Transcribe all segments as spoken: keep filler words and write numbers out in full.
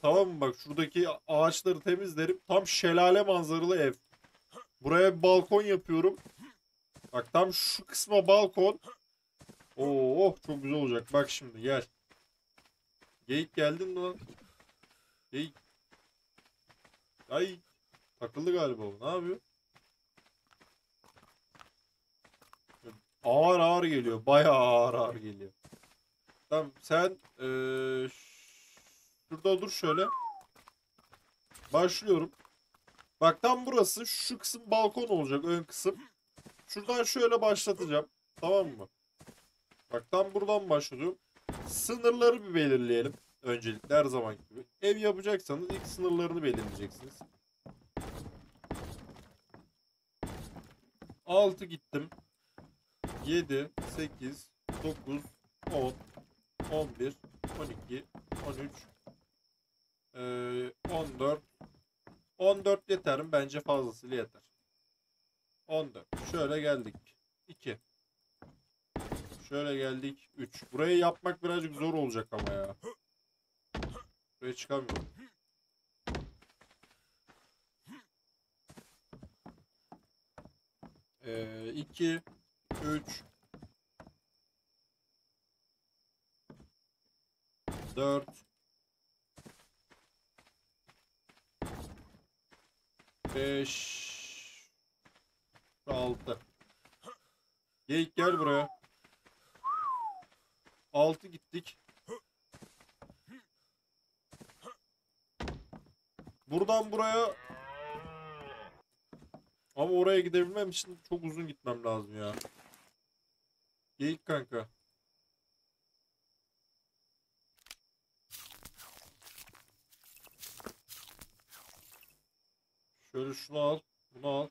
Tamam mı? Bak şuradaki ağaçları temizlerim. Tam şelale manzaralı ev. Buraya bir balkon yapıyorum. Bak tam şu kısma balkon. Oo, oh, çok güzel olacak. Bak şimdi gel. Geyik geldin mi lan? Geyik. Ay, takıldı galiba o. Ne yapıyor? Ağır ağır geliyor. Bayağı ağır ağır geliyor. Tamam sen eee, şurada dur şöyle. Başlıyorum. Bak tam burası, şu kısım balkon olacak, ön kısım. Şuradan şöyle başlatacağım. Tamam mı? Bak tam buradan başlıyorum. Sınırları bir belirleyelim. Öncelikle her zaman gibi. Ev yapacaksanız ilk sınırlarını belirleyeceksiniz. altı gittim. yedi, sekiz, dokuz, on, on bir, on iki, on üç, eee, on dört. on dört yeter mi? Bence fazlasıyla yeter. on dört. Şöyle geldik. iki. Şöyle geldik. üç. Burayı yapmak birazcık zor olacak ama ya. Buraya çıkamıyorum. Ee, iki. üç. dört. beş. altı. Geyik gel buraya. altı gittik. Buradan buraya, ama oraya gidebilmem için çok uzun gitmem lazım ya. Geyik kanka. Şöyle şunu al. Bunu al.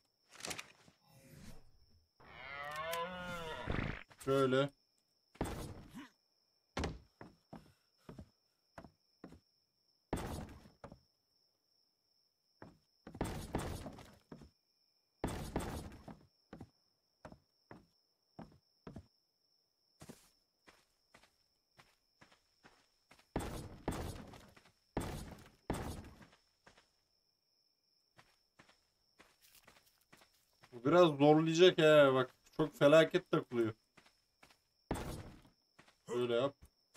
Şöyle. Bu biraz zorlayacak he bak. Çok felaket takılıyor. Böyle yap.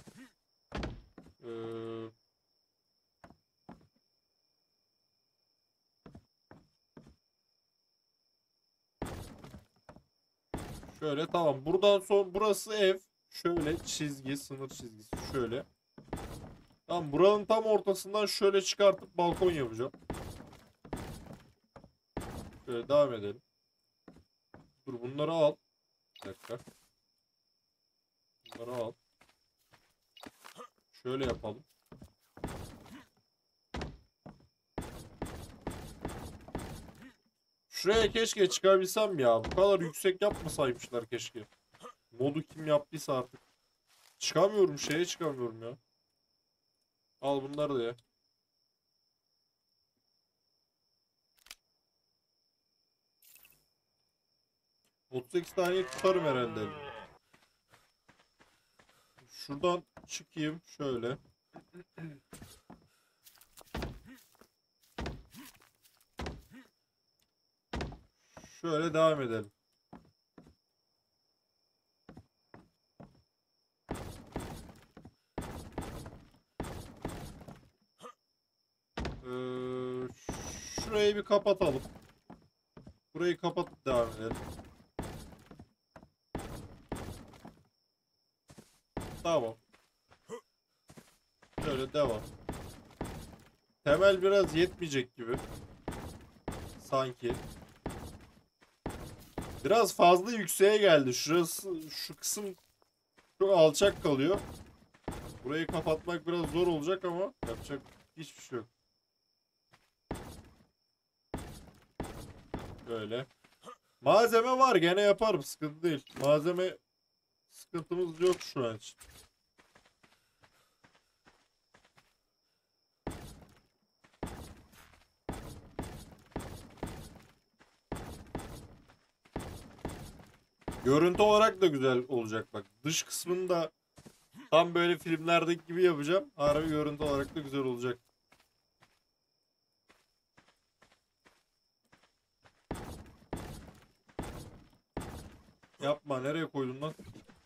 Ee, şöyle tamam. Buradan sonra burası ev. Şöyle çizgi, sınır çizgisi şöyle. Tamam, buranın tam ortasından şöyle çıkartıp balkon yapacağım. Şöyle devam edelim. Dur bunları al. Bir dakika. Bunları al. Şöyle yapalım. Şuraya keşke çıkabilsem ya. Bu kadar yüksek yapmasaymışlar keşke. Modu kim yaptıysa artık. Çıkamıyorum, şeye çıkamıyorum ya. Al bunları da ya. otuz sekiz tane tutarım herhalde. Şuradan çıkayım şöyle. Şöyle devam edelim. Ee, şurayı bir kapatalım. Burayı kapatıp devam edelim. Tamam. Şöyle devam. Temel biraz yetmeyecek gibi. Sanki. Biraz fazla yükseğe geldi. Şurası, şu kısım çok alçak kalıyor. Burayı kapatmak biraz zor olacak ama yapacak hiçbir şey yok. Böyle. Malzeme var, gene yaparım, sıkıntı değil. Malzeme sıkıntımız yok şu an için. Görüntü olarak da güzel olacak bak. Dış kısmını da Tam böyle filmlerdeki gibi yapacağım. Harbi görüntü olarak da güzel olacak. Yapma, nereye koydun lan?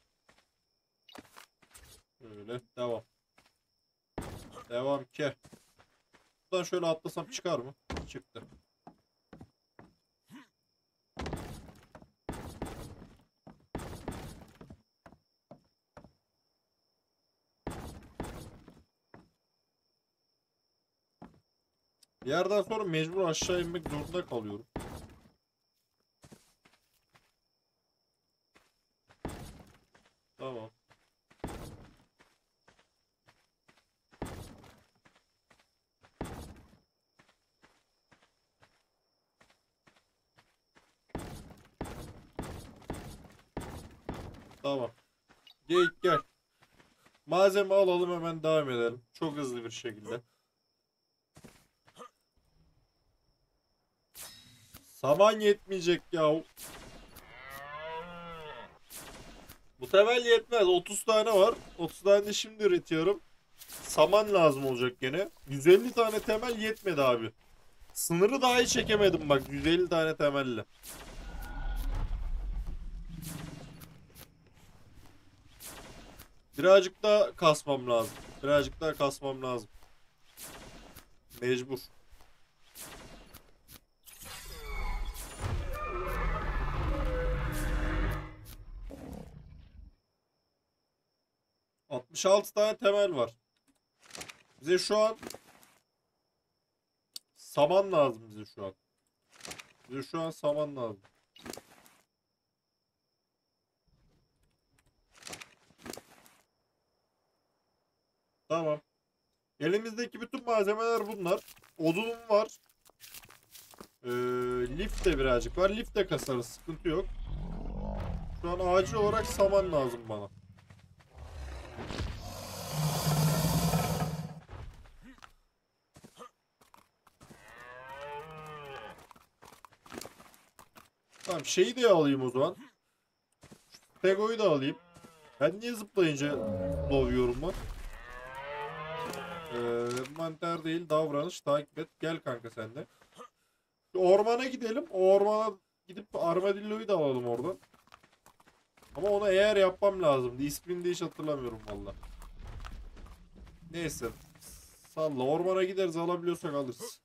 Böyle devam. Devam ki. Buradan şöyle atlasam çıkar mı? Çıktı. Bir yerden sonra mecbur aşağı inmek zorunda kalıyorum. Tamam. Tamam. Geyik gel. Malzeme alalım, hemen devam edelim. Çok hızlı bir şekilde. Saman yetmeyecek ya. Bu temel yetmez. otuz tane var. otuz tane de şimdi üretiyorum. Saman lazım olacak gene. yüz elli tane temel yetmedi abi. Sınırı dahi çekemedim bak, yüz elli tane temelle. Birazcık daha kasmam lazım. Birazcık daha kasmam lazım. Mecbur. altmış altı tane temel var. Bize şu an saman lazım bize şu an. Bize şu an saman lazım. Tamam. Elimizdeki bütün malzemeler bunlar. Odunum var. Ee, lif de birazcık var. Lif de kasarız. Sıkıntı yok. Şu an acil olarak saman lazım bana. Tamam, şeyi de alayım o zaman. Tego'yu da alayım. Ben niye zıplayınca doğuyorum lan? Ee, mantar değil, davranış takip et. Gel kanka sen de. Şu ormana gidelim. O ormana gidip armadilloyu da alalım oradan. Ama onu eğer yapmam lazımdı. İsmini de hiç hatırlamıyorum valla. Neyse. Salla. Ormana gideriz, alabiliyorsak alırız.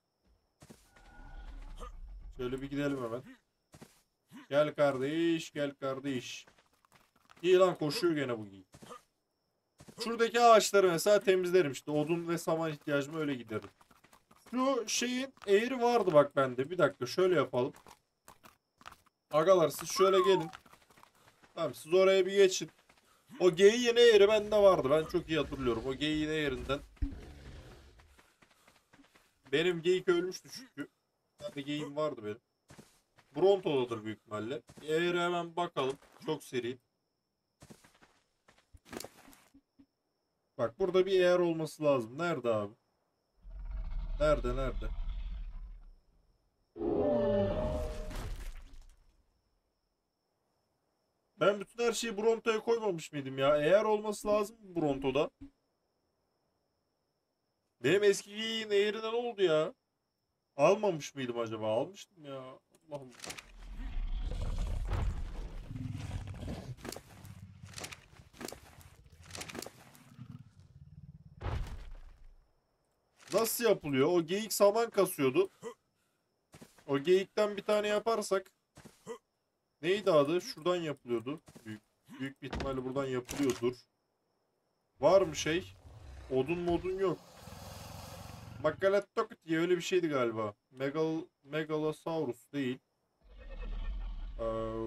Şöyle bir gidelim hemen. Gel kardeş, gel kardeş. İyi lan, koşuyor gene bu geyik. Şuradaki ağaçları mesela temizlerim işte. Odun ve saman ihtiyacımı öyle giderim. Şu şeyin eğri vardı bak bende. Bir dakika şöyle yapalım. Agalar siz şöyle gelin. Tamam, siz oraya bir geçin. O geyiğin eğri bende vardı. Ben çok iyi hatırlıyorum. O geyiğin eğrinden. Benim geyik ölmüştü çünkü. Bir de geyiğim vardı benim. Bronto'dadır büyük ihtimalle. Eğri hemen bakalım. Çok seri. Bak burada bir eğer olması lazım. Nerede abi? Nerede nerede? Ben bütün her şeyi Bronto'ya koymamış mıydım ya? Eğer olması lazım Bronto'da. Benim eski giyin eğrine ne oldu ya? Almamış mıydım acaba? Almıştım ya. Allah'ım. Nasıl yapılıyor? O geyik saman kasıyordu. O geyikten bir tane yaparsak. Neydi adı? Şuradan yapılıyordu. Büyük, büyük bir ihtimalle buradan yapılıyordur. Var mı şey? Odun modun yok. Magalattok diye öyle bir şeydi galiba. Megal Megalosaurus değil. Ee,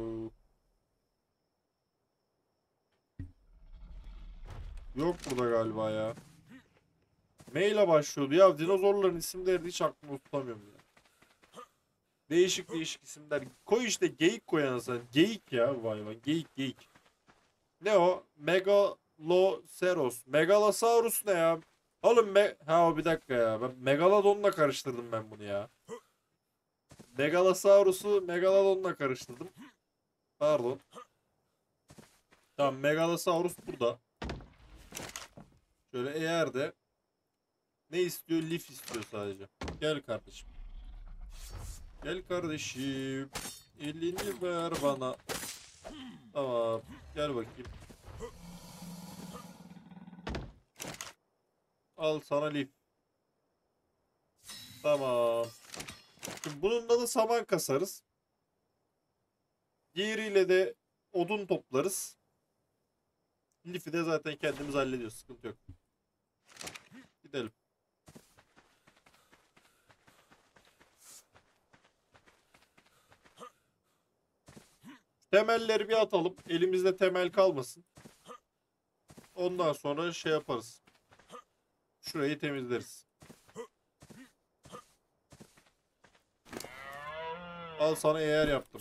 yok burada galiba ya. M ile başlıyordu. Ya dinozorların isimlerini hiç aklımda tutamıyorum ya. Değişik değişik isimler. Koy işte, geyik koy anasını. Geyik ya bu hayvan. Geyik geyik. Ne o? Megaloceros. Megalosaurus ne ya? Oğlum me ha o bir dakika ya. Ben Megalodon'la karıştırdım ben bunu ya. Megalosaurus'u Megalodon'la karıştırdım. Pardon. Tamam, Megalosaurus burada. Şöyle eğer de ne istiyor? Lif istiyor sadece. Gel kardeşim. Gel kardeşim. Elini ver bana. Tamam. Gel bakayım. Al sana lif. Tamam. Şimdi bununla da saman kasarız. Diğeriyle de odun toplarız. Lif'i de zaten kendimiz hallediyoruz. Sıkıntı yok. Gidelim. Temelleri bir atalım. Elimizde temel kalmasın. Ondan sonra şey yaparız. Şurayı temizleriz. Al sana eğer yaptım.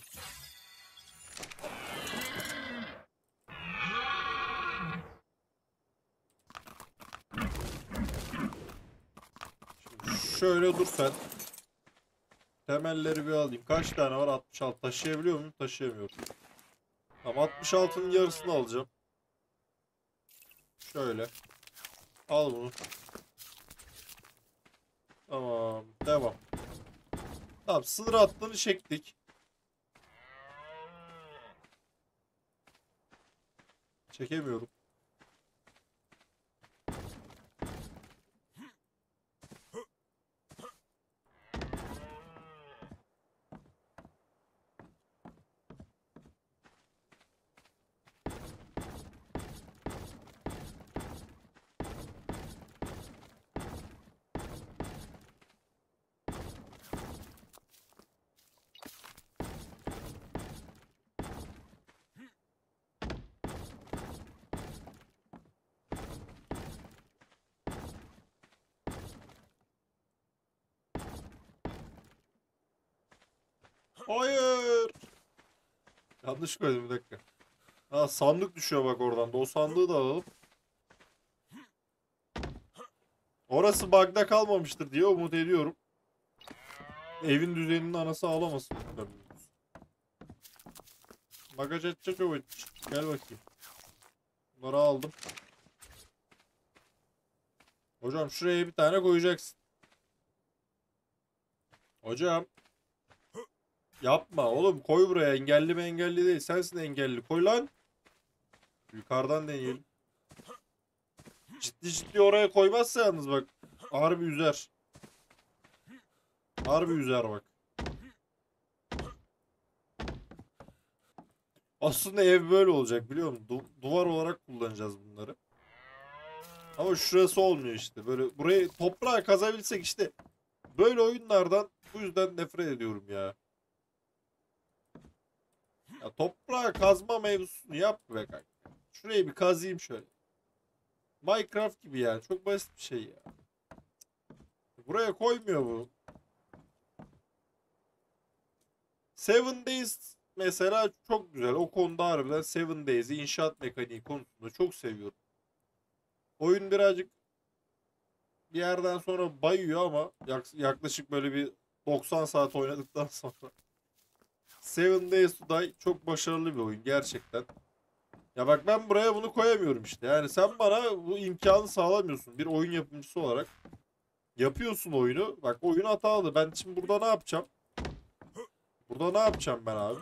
Şimdi şöyle dur sen. Temelleri bir alayım. Kaç tane var? altmış altı. Taşıyabiliyor muyum? Taşıyamıyorum. Tamam, altmış altının yarısını alacağım. Şöyle. Al bunu. Tamam. Devam. Tamam, sınır hattını çektik. Çekemiyorum. Hayır. Yanlış koydum, bir dakika. Ha, sandık düşüyor bak oradan da. O sandığı da alalım. Orası bug'da kalmamıştır diye umut ediyorum. Evin düzenini anası ağlamasın. Bagaj açacak o. Gel bakayım. Bunları aldım. Hocam şuraya bir tane koyacaksın. Hocam. Yapma oğlum, koy buraya. Engelli mi engelli değil. Sensin engelli. Koy lan. Yukarıdan deneyelim. Ciddi ciddi oraya koymazsa yalnız bak. Harbi üzer. Harbi üzer bak. Aslında ev böyle olacak biliyor musun? Du duvar olarak kullanacağız bunları. Ama şurası olmuyor işte. Böyle burayı toprağa kazabilsek işte. Böyle oyunlardan bu yüzden nefret ediyorum ya. Ya toprağa kazma mevzusunu yap be kanka. Şurayı bir kazıyım şöyle. Minecraft gibi yani. Çok basit bir şey ya. Buraya koymuyor bu. Seven Days mesela çok güzel. O konuda harbiden Seven Days'i inşaat mekaniği konusunda çok seviyorum. Oyun birazcık bir yerden sonra bayıyor ama yaklaşık böyle bir doksan saat oynadıktan sonra Seven Days to Die çok başarılı bir oyun gerçekten. Ya bak ben buraya bunu koyamıyorum işte. Yani sen bana bu imkanı sağlamıyorsun. Bir oyun yapımcısı olarak yapıyorsun oyunu. Bak oyun hatalı. Ben şimdi burada ne yapacağım? Burada ne yapacağım ben abi?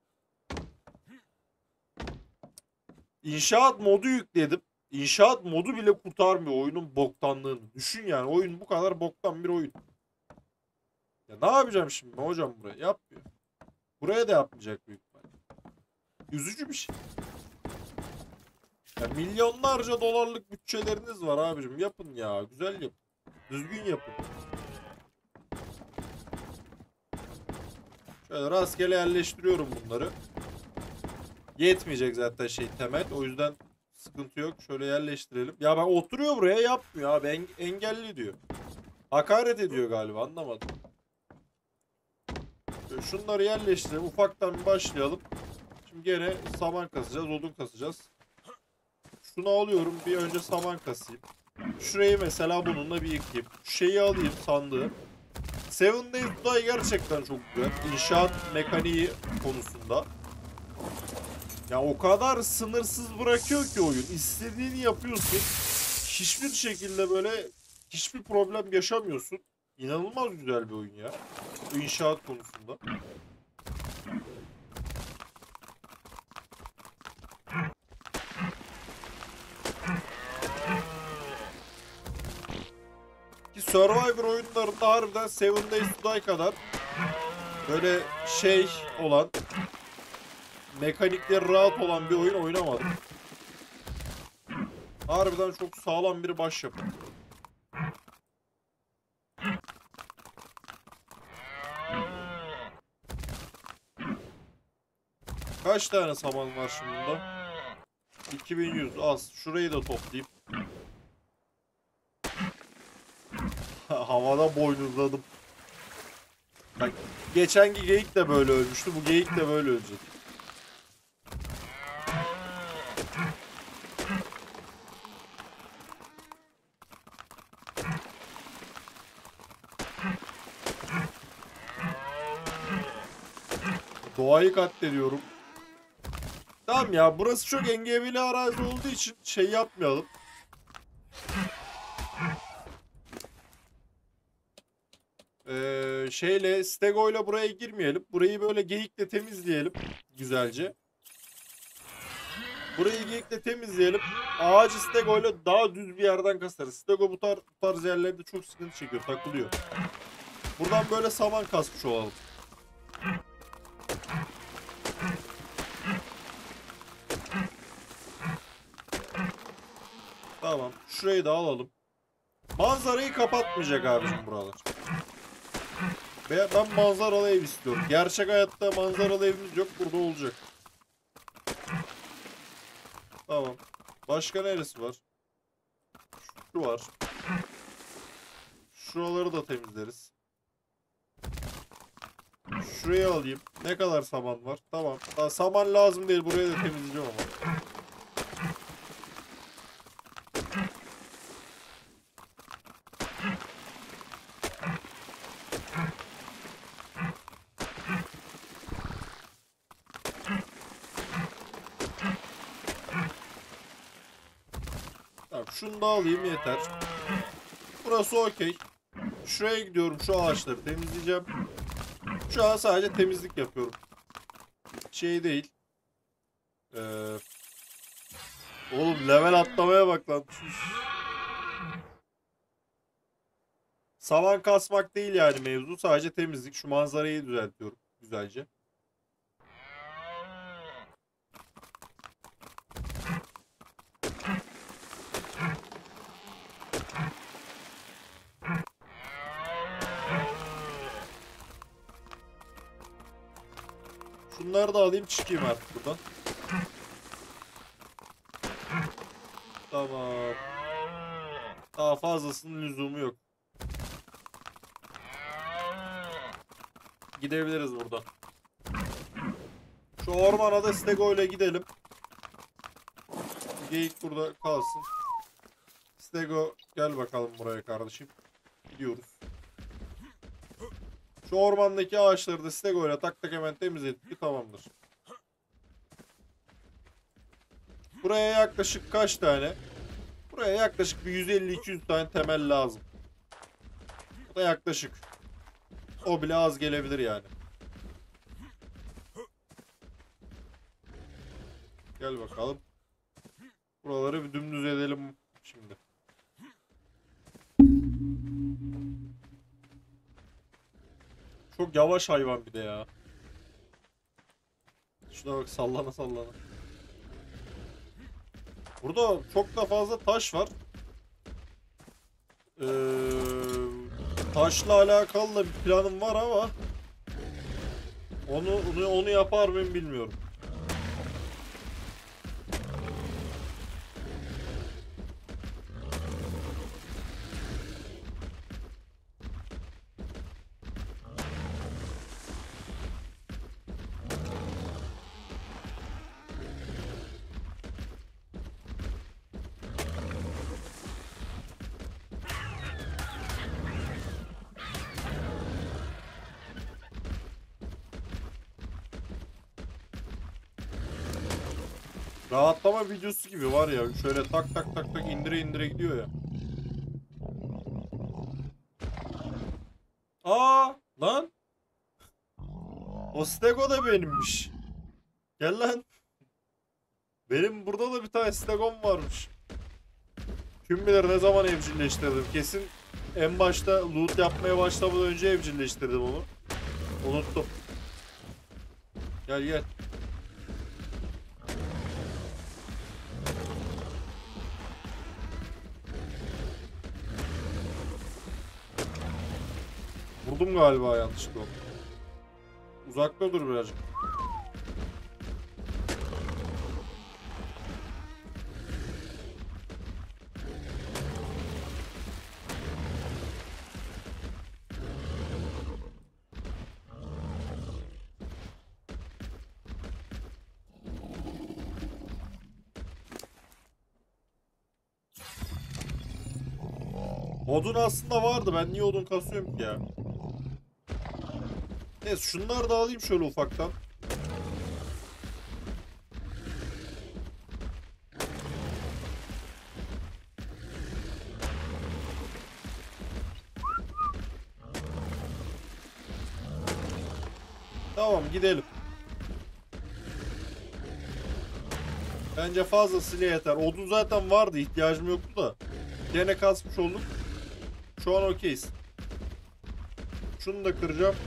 İnşaat modu yükledim. İnşaat modu bile kurtarmıyor oyunun boktanlığını. Düşün yani, oyun bu kadar boktan bir oyun. Ya ne yapacağım şimdi hocam buraya? Yapmıyor. Buraya da yapmayacak büyük ihtimalle. Üzücü bir şey. Ya milyonlarca dolarlık bütçeleriniz var abicim. Yapın ya. Güzel yapın. Düzgün yapın. Şöyle rastgele yerleştiriyorum bunları. Yetmeyecek zaten şey temel. O yüzden sıkıntı yok. Şöyle yerleştirelim. Ya ben oturuyor buraya yapmıyor abi. En engelli diyor. Hakaret ediyor galiba, anlamadım. Şöyle şunları yerleştirelim. Ufaktan bir başlayalım. Şimdi gene saman kasacağız. Odun kasacağız. Şunu alıyorum. Bir önce saman kasayım. Şurayı mesela bununla bir yıkayayım. Şu şeyi alayım, sandığı. Seven Days to Die gerçekten çok güzel. İnşaat mekaniği konusunda. Ya o kadar sınırsız bırakıyor ki oyun. İstediğini yapıyorsun. hiçbir şekilde böyle hiçbir problem yaşamıyorsun. İnanılmaz güzel bir oyun ya. Bu inşaat konusunda. Ki Survivor oyunlarında harbiden Seven Days to Die kadar böyle şey olan, mekanikleri rahat olan bir oyun oynamadım. Harbiden çok sağlam bir başyapıt. Kaç tane saman var şimdi bunda? iki bin yüz az. Şurayı da toplayayım. Havada boynuzladım. Bak, geçenki geyik de böyle ölmüştü. Bu geyik de böyle ölecek. Doğayı katlediyorum. Tamam ya, burası çok engebeli arazi olduğu için şey yapmayalım. Ee, şeyle Stego'yla buraya girmeyelim. Burayı böyle geyikle temizleyelim güzelce. Burayı geyikle temizleyelim. Ağacı Stego'yla daha düz bir yerden kasarız. Stego bu, tar bu tarz yerlerde çok sıkıntı çekiyor, takılıyor. Buradan böyle saman kasmış olalım. Tamam. Şurayı da alalım. Manzarayı kapatmayacak abicim buralar. Ben manzaralı ev istiyorum. Gerçek hayatta manzaralı evimiz yok. Burada olacak. Tamam. Başka neresi var? Şu var. Şuraları da temizleriz. Şurayı alayım. Ne kadar saman var? Tamam. Daha saman lazım değil. Burayı da temizleyeceğim ama. Tamam. Şunu da alayım yeter. Burası okey. Şuraya gidiyorum. Şu ağaçları temizleyeceğim. Şu an sadece temizlik yapıyorum. Şey değil. Ee, oğlum level atlamaya bak lan. Saman kasmak değil yani mevzu. Sadece temizlik. Şu manzarayı düzeltiyorum güzelce. Şunları da alayım, çıkayım artık buradan. Tamam. Daha fazlasının lüzumu yok. Gidebiliriz buradan. Şu ormana da Stego ile gidelim. Geyik burada kalsın. Stego gel bakalım buraya kardeşim. Gidiyoruz. Şu ormandaki ağaçları da Stego ile tak tak hemen temizledik. Tamamdır. Buraya yaklaşık kaç tane? Buraya yaklaşık bir yüz elli iki yüz tane temel lazım. Bu da yaklaşık. O bile az gelebilir yani. Gel bakalım. Buraları bir dümdüz edelim şimdi. Çok yavaş hayvan bir de ya. Şuna bak, sallana sallana. Burada çok da fazla taş var. Ee, taşla alakalı da bir planım var ama onu onu, onu yapar mıyım bilmiyorum. Rahatlama videosu gibi var ya. Şöyle tak tak tak tak indire indire gidiyor ya. Aa lan. O stego da benimmiş. Gel lan. Benim burada da bir tane stegom varmış. Kim bilir ne zaman evcilleştirdim. Kesin en başta loot yapmaya başlamadan önce evcilleştirdim onu. Unuttum. Gel gel. Vurdum galiba yanlışlıkla. Uzakta dur birazcık. Odun aslında vardı. Ben niye odun kasıyorum ki ya? Neyse şunları da alayım şöyle ufaktan. Tamam gidelim. Bence fazlasıyla yeter. Odun zaten vardı. İhtiyacım yoktu da. Gene kasmış olduk. Şu an okeyiz. Şunu da kıracağım.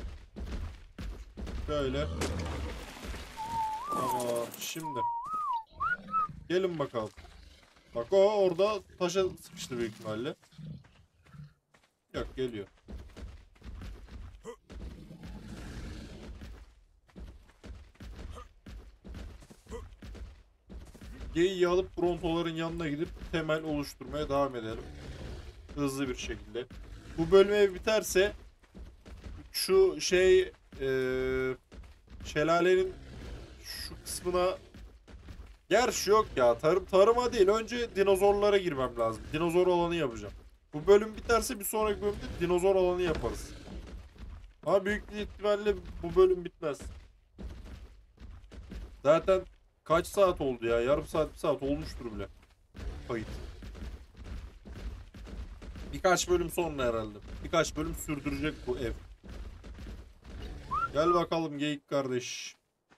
Şöyle. Tamam. Şimdi. Gelin bakalım. Bak o orada taşa sıkıştı büyük ihtimalle. Yok geliyor. Geyiği alıp brontoların yanına gidip temel oluşturmaya devam edelim. Hızlı bir şekilde. Bu bölüm ev biterse şu şey ee, şelalenin şu kısmına gerçi yok ya. Tarım, tarıma değil. Önce dinozorlara girmem lazım. Dinozor alanı yapacağım. Bu bölüm biterse bir sonraki bölümde dinozor alanı yaparız. Ama büyük bir ihtimalle bu bölüm bitmez. Zaten kaç saat oldu ya? Yarım saat, bir saat olmuştur bile. Kayıt. Birkaç bölüm sonra herhalde. Birkaç bölüm sürdürecek bu ev. Gel bakalım geyik kardeş.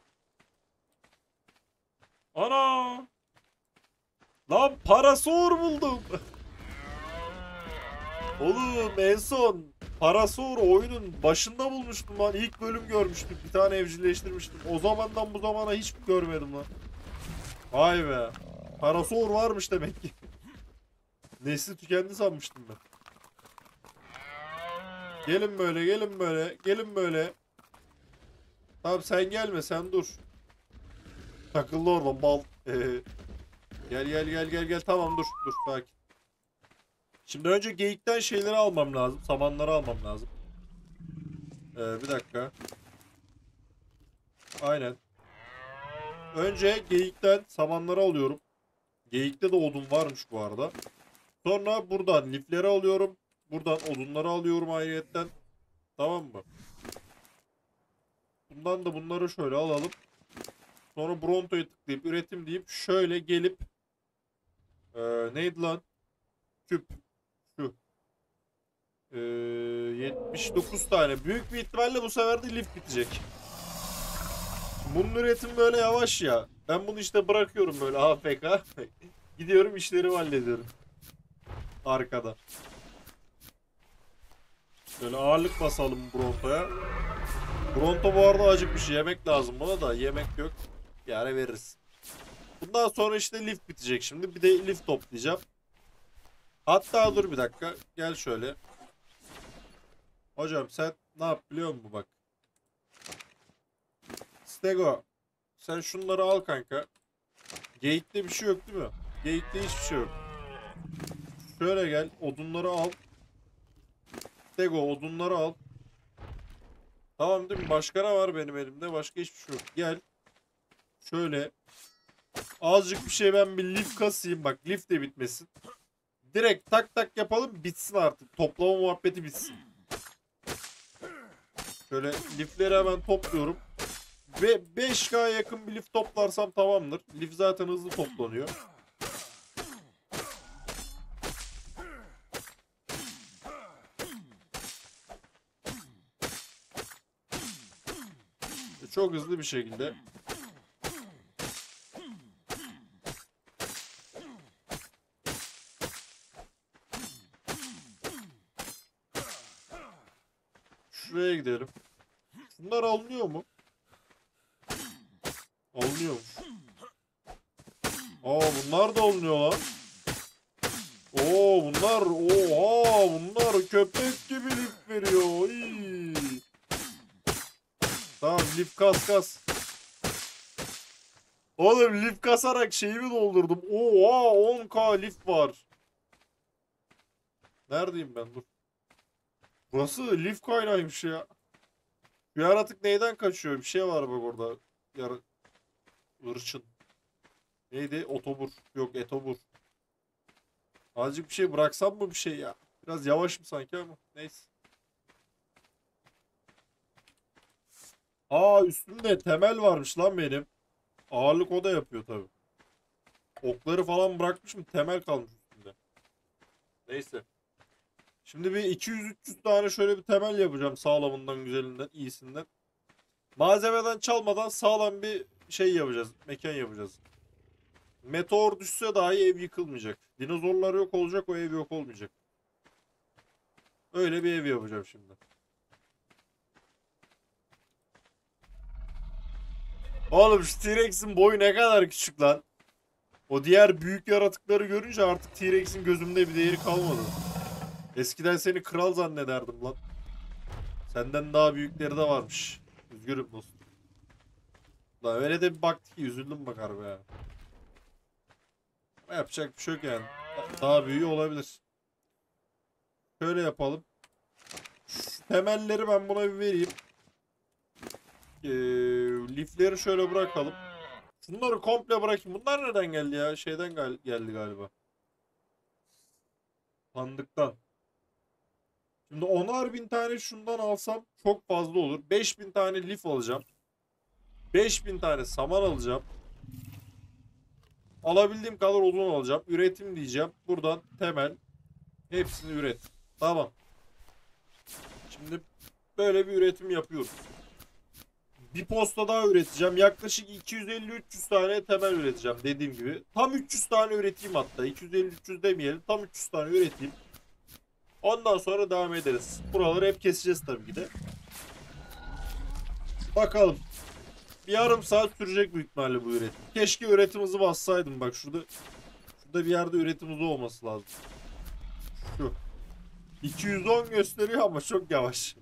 Ana! Lan parasaur buldum. Oğlum en son parasaur oyunun başında bulmuştum lan. İlk bölüm görmüştüm. Bir tane evcilleştirmiştim. O zamandan bu zamana hiç görmedim lan. Vay be. Parasaur varmış demek ki. Nesli tükendi sanmıştım ben. Gelin böyle, gelin böyle, gelin böyle. Tamam sen gelme, sen dur. Takıldı orada bal. Ee, gel gel gel gel gel. Tamam dur dur sakin. Şimdi önce geyikten şeyleri almam lazım. Samanları almam lazım. Ee, bir dakika. Aynen. Önce geyikten samanları alıyorum. Geyikte de odun varmış bu arada. Sonra buradan lifleri alıyorum. Buradan odunları alıyorum ayrıyetten. Tamam mı? Bundan da bunları şöyle alalım. Sonra Bronto'yu tıklayıp üretim deyip şöyle gelip ee, neydi lan? Küp. Şu. Ee, yetmiş dokuz tane. Büyük bir ihtimalle bu sefer de lif bitecek. Bunun üretimi böyle yavaş ya. Ben bunu işte bırakıyorum böyle A F K. Gidiyorum işlerimi hallediyorum. Arkada. Böyle ağırlık basalım Bronto'ya. Bronto bu arada acıkmış. Yemek lazım buna da. Yemek yok. Yani veririz. Bundan sonra işte lift bitecek şimdi. Bir de lift toplayacağım. Hatta dur bir dakika. Gel şöyle. Hocam sen ne yap biliyor musun bak. Stego. Sen şunları al kanka. Geyikte bir şey yok değil mi? Geyikte hiçbir şey yok. Şöyle gel. Odunları al. Stego odunları al. Tamam değil mi? Başka ne var benim elimde? Başka hiçbir şey yok. Gel. Şöyle. Azıcık bir şey ben bir lif kasayım. Bak lif de bitmesin. Direkt tak tak yapalım bitsin artık. Toplama muhabbeti bitsin. Şöyle lifleri hemen topluyorum. Ve beş K yakın bir lif toplarsam tamamdır. Lif zaten hızlı toplanıyor. Çok hızlı bir şekilde. Şuraya gidelim. Bunlar alınıyor mu? Alınıyormuş. Aa bunlar da alınıyor lan. Oo bunlar oha bunlar köpek gibi lif veriyor. İyi. Tamam lif kas kas. Oğlum lif kasarak şeyimi doldurdum. Oha on K lif var. Neredeyim ben dur. Burası lif kaynağıymış ya. Bu yaratık neyden kaçıyor? Bir şey var bak orada. Yara... Hırçın. Neydi? Otobur. Yok etobur. Azıcık bir şey bıraksam mı bir şey ya? Biraz yavaşım sanki ama. Neyse. Aa üstümde temel varmış lan benim. Ağırlık o da yapıyor tabi. Okları falan bırakmışım. Temel kalmış üstünde. Neyse. Şimdi bir iki yüz üç yüz tane şöyle bir temel yapacağım. Sağlamından, güzelinden, iyisinden. Malzemeden çalmadan sağlam bir şey yapacağız. Mekan yapacağız. Meteor düşse dahi ev yıkılmayacak. Dinozorlar yok olacak, o ev yok olmayacak. Öyle bir ev yapacağım şimdi. Oğlum şu T-Rex'in boyu ne kadar küçük lan. O diğer büyük yaratıkları görünce artık T-Rex'in gözümde bir değeri kalmadı. Eskiden seni kral zannederdim lan. Senden daha büyükleri de varmış. Üzgünüm dostum. Lan öyle de bir baktı ki üzüldüm bak harbi ya. Ama yapacak bir şey yok yani. Daha büyüğü olabilir. Şöyle yapalım. Şu temelleri ben buna bir vereyim. Ee, lifleri şöyle bırakalım. Şunları komple bırakayım. Bunlar nereden geldi ya? Şeyden gal geldi galiba. Sandıktan. Şimdi onar bin tane şundan alsam çok fazla olur. beş bin tane lif alacağım. beş bin tane saman alacağım. Alabildiğim kadar odun alacağım. Üretim diyeceğim. Buradan temel. Hepsini üret. Tamam. Şimdi böyle bir üretim yapıyoruz. Bir posta daha üreteceğim. Yaklaşık iki yüz elli üç yüz tane temel üreteceğim dediğim gibi. Tam üç yüz tane üreteyim hatta. iki yüz elli üç yüz demeyelim. Tam üç yüz tane üreteyim. Ondan sonra devam ederiz. Buraları hep keseceğiz tabii ki de. Bakalım. Bir yarım saat sürecek büyük ihtimalle bu üretim. Keşke üretim hızı bassaydım. Bak şurada şurada bir yerde üretim hızı olması lazım. Şu. iki yüz on gösteriyor ama çok yavaş.